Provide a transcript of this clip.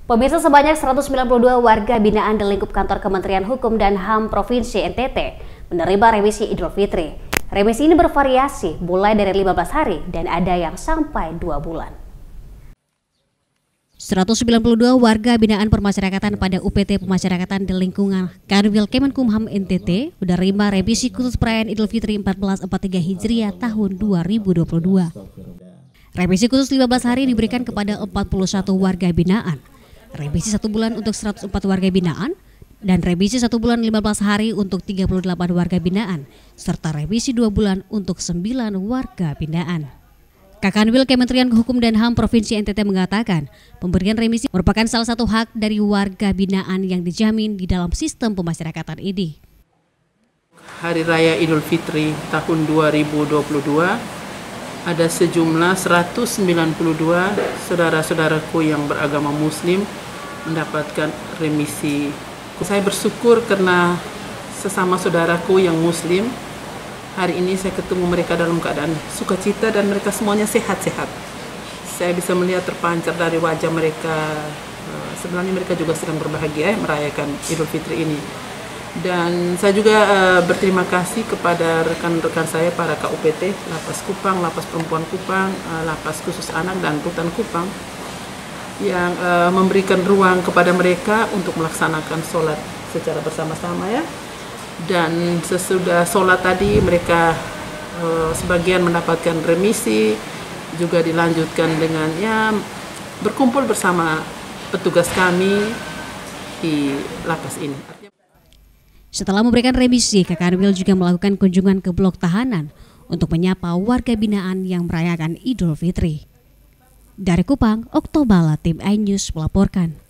Pemirsa, sebanyak 192 warga binaan di lingkup kantor Kementerian Hukum dan HAM Provinsi NTT menerima remisi Idul Fitri. Remisi ini bervariasi mulai dari 15 hari dan ada yang sampai 2 bulan. 192 warga binaan permasyarakatan pada UPT Pemasyarakatan di lingkungan Kanwil Kemenkumham NTT menerima remisi khusus perayaan Idul Fitri 1443 Hijriah tahun 2022. Remisi khusus 15 hari diberikan kepada 41 warga binaan, remisi 1 bulan untuk 104 warga binaan, dan remisi 1 bulan 15 hari untuk 38 warga binaan, serta remisi 2 bulan untuk 9 warga binaan. Kakanwil Kementerian Hukum dan HAM Provinsi NTT mengatakan, pemberian remisi merupakan salah satu hak dari warga binaan yang dijamin di dalam sistem pemasyarakatan ini. Hari Raya Idul Fitri tahun 2022, ada sejumlah 192 saudara-saudaraku yang beragama Muslim mendapatkan remisi. Saya bersyukur karena sesama saudaraku yang Muslim, hari ini saya ketemu mereka dalam keadaan sukacita dan mereka semuanya sehat-sehat. Saya bisa melihat terpancar dari wajah mereka, sebenarnya mereka juga sedang berbahagia merayakan Idul Fitri ini. Dan saya juga berterima kasih kepada rekan-rekan saya para KUPT, Lapas Kupang, Lapas Perempuan Kupang, Lapas Khusus Anak dan Rutan Kupang yang memberikan ruang kepada mereka untuk melaksanakan sholat secara bersama-sama ya. Dan sesudah sholat tadi mereka sebagian mendapatkan remisi, juga dilanjutkan dengan berkumpul bersama petugas kami di lapas ini. Setelah memberikan remisi, Kakanwil juga melakukan kunjungan ke blok tahanan untuk menyapa warga binaan yang merayakan Idul Fitri. Dari Kupang, Oktobala, Tim iNews melaporkan.